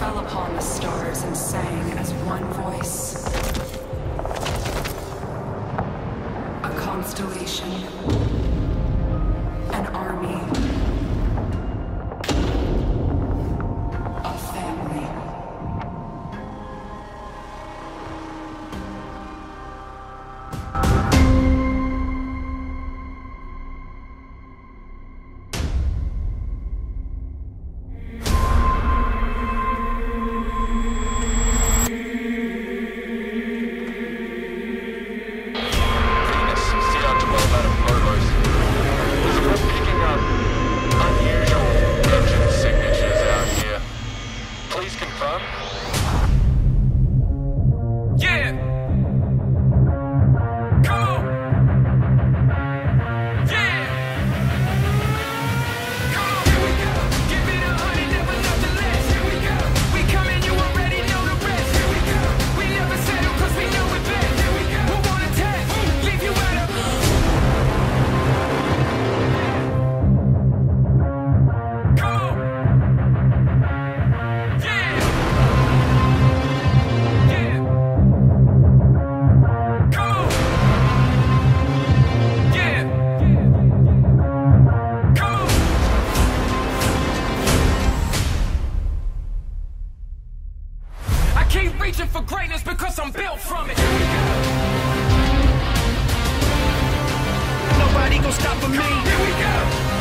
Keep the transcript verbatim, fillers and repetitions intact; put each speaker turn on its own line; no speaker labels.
fell upon the stars and sang as one voice. A constellation. An army. A family.
Reaching for greatness because I'm built from it. Nobody gon' stop for me. Here we go.